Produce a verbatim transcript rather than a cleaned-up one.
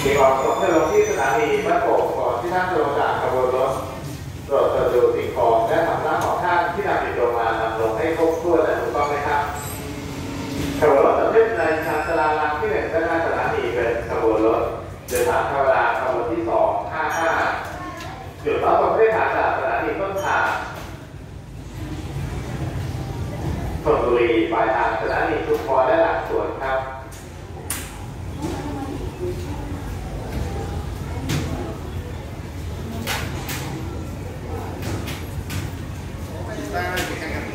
มีความประสงค์จะลงที่สถานีบ้านโป่งก่อนที่ท่านจะลงจากขบวนรถโปรดตรวจดูสิ่งของและสัมภาระของท่านที่นำติดตัวมานำลงให้ครบถ้วนและถูกต้องไหมครับขบวนรถจะขึ้นในชานชาลาลางที่หนึ่งด้านหน้าสถานีเป็นขบวนรถโดยสารธรรมดาขบวนที่สองห้าห้าจุดรับส่งผู้โดยสารจากสถานีต้นทางธนบุรีปลายทางสถานีชุมพรและหลังสวนครับได้